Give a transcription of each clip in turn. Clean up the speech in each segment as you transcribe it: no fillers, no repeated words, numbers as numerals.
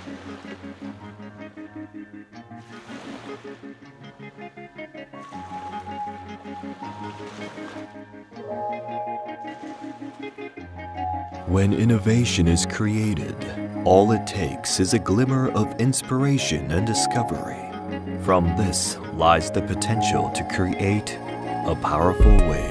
When innovation is created, all it takes is a glimmer of inspiration and discovery. From this lies the potential to create a powerful wave.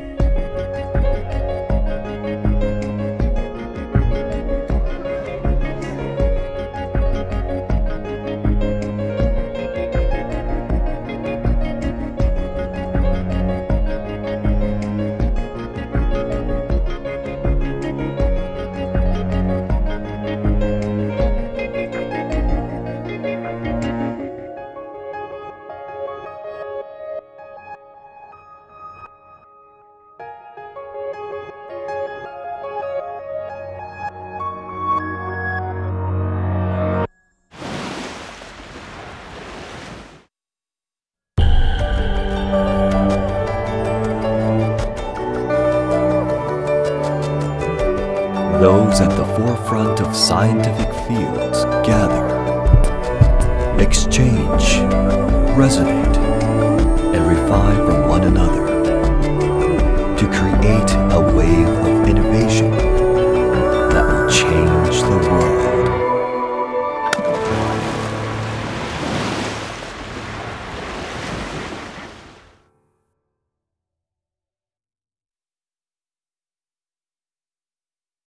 Those at the forefront of scientific fields gather, exchange, resonate, and revive from one another to create a wave of innovation